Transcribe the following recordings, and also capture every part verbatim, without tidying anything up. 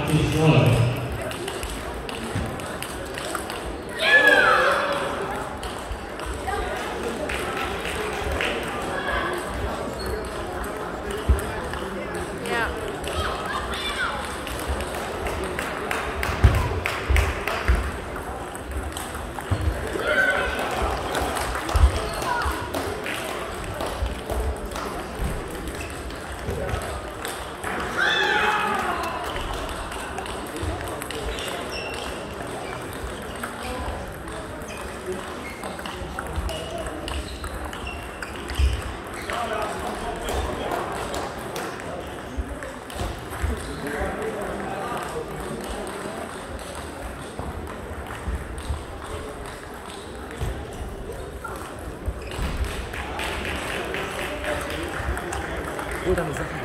einundachtzig null. Hol deine Sachen.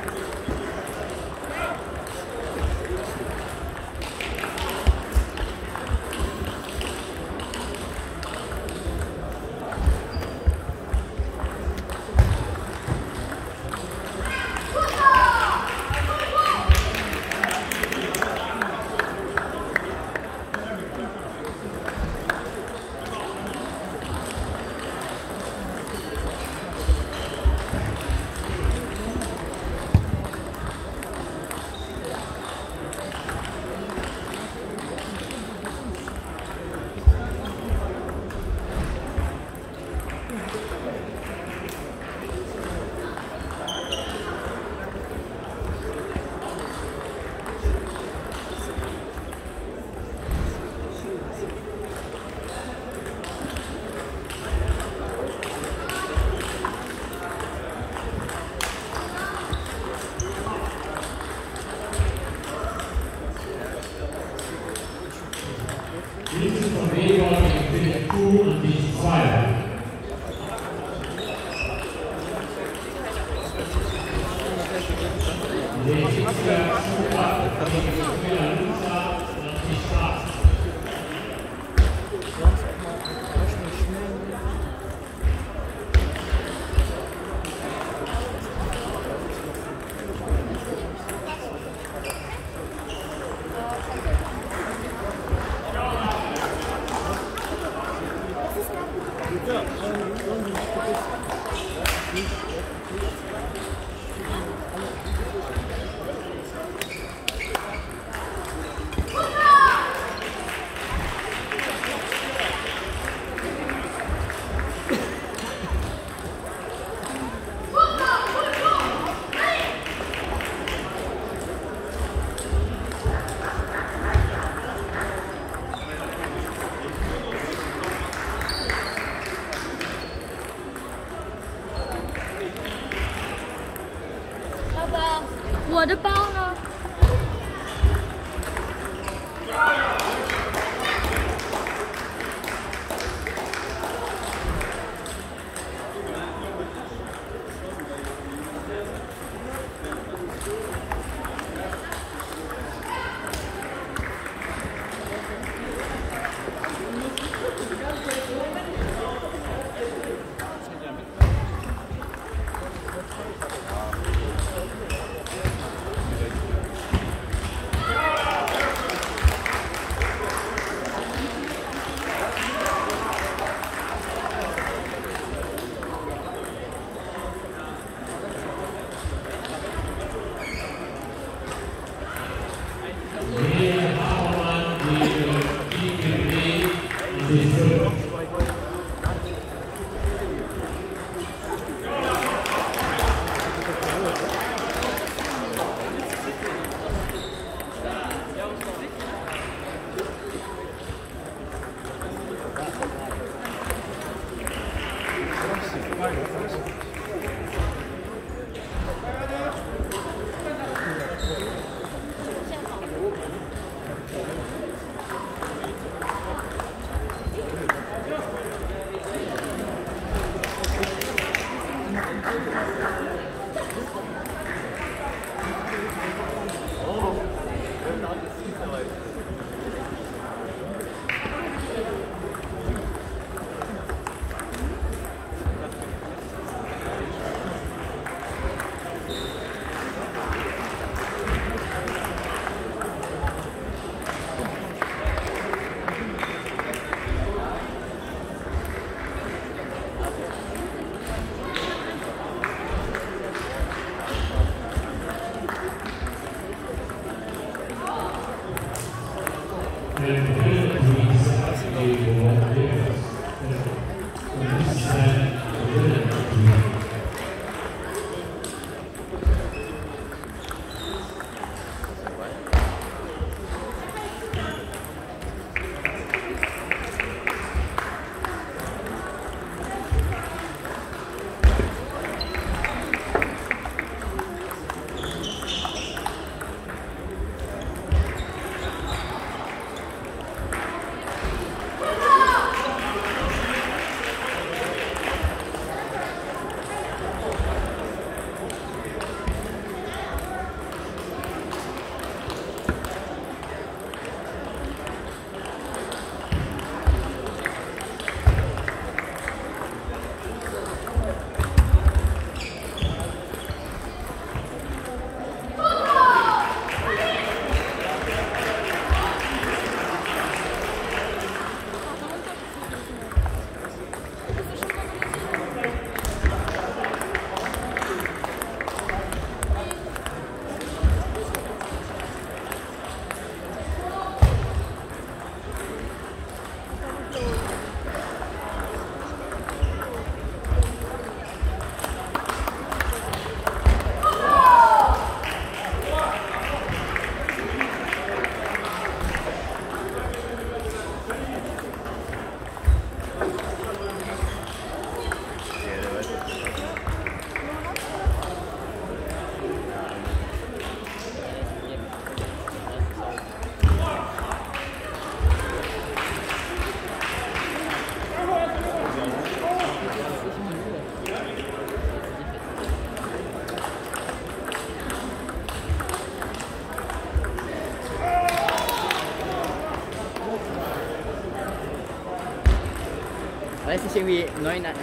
Dienst von Weber in Bild zwei und Dienst zwei. Der Dienstler Schuhrer gegen Fehler Luther und die Straße. Ja. War das nicht irgendwie neun drei?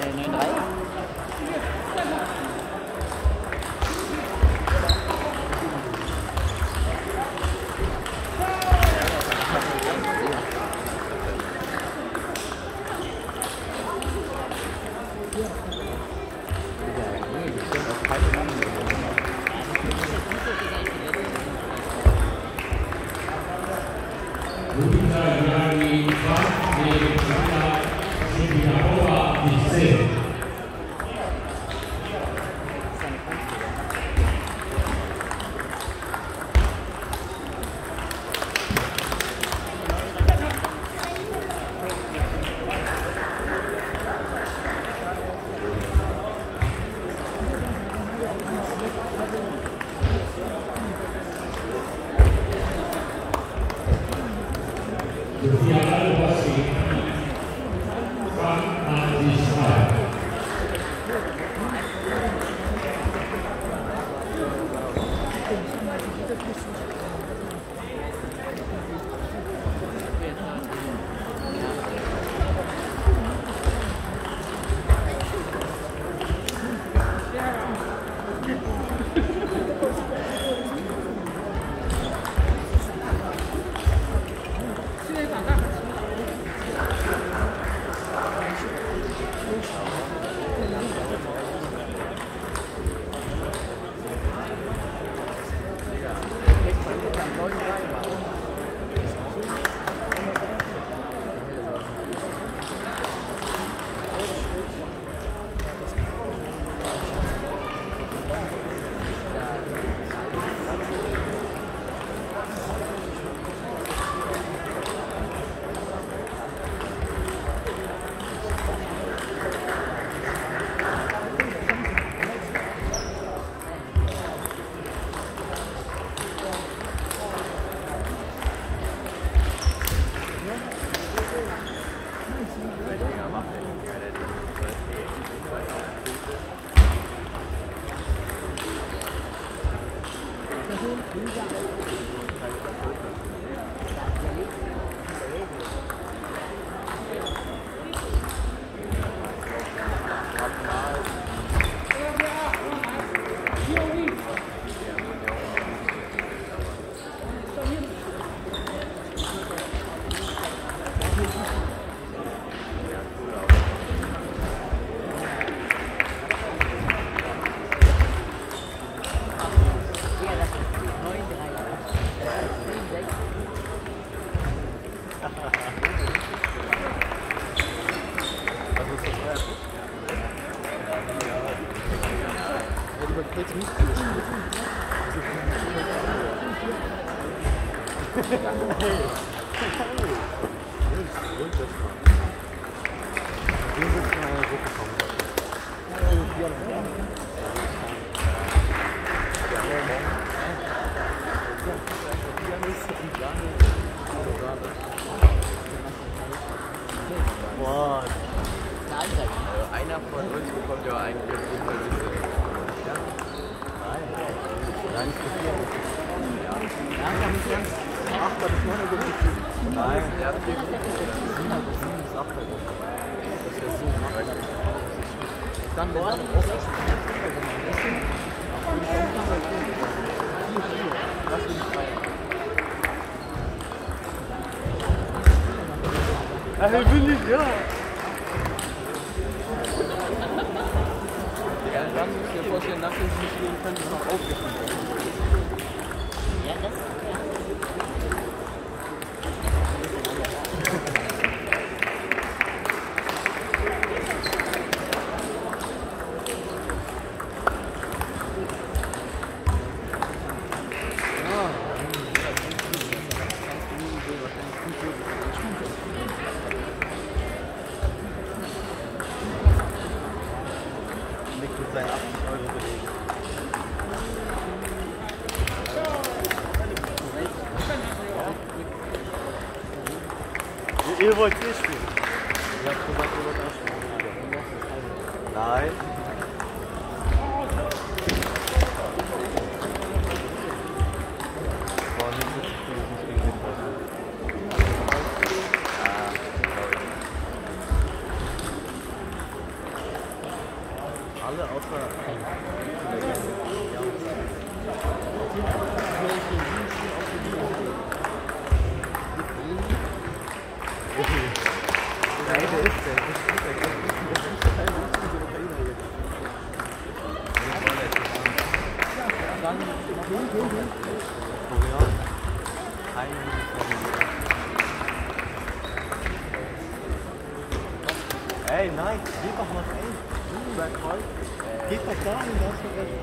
Boah. Also einer von uns bekommt ja eigentlich auf jeden Fall Sitze. Ja? Nein. Nein, nicht so viel. Ja. Ja, nicht ganz. Achter bis neunter gut. Nein, Der hat vier Gruppen. Siebener bis sieben bis achter gut. Das wäre so machbar. Dann Dann Boah, auch echt. Lass mich feiern. Hey, will ich, ja. Ja, dann muss ich dir vorstellen, nach dem Spielen könnte es noch aufgeschrieben werden. Ja, das ja. Nick mit seinen achtzig Euro belegen. Ihr, ihr wollt hier spielen? Ich hab gesagt, ihr wollt auch spielen. Nein. Boah, nicht so viel, nicht gegen den Ball. Alle außer Nein, der ist der. Das ist der. Das ist der. Ey, nein, geh doch nach ey. Bleib voll. Geh doch dahin, da hast du recht.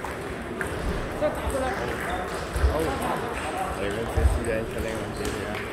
Oh. Ey, wenn es jetzt wieder in Verlängerung geht, ja.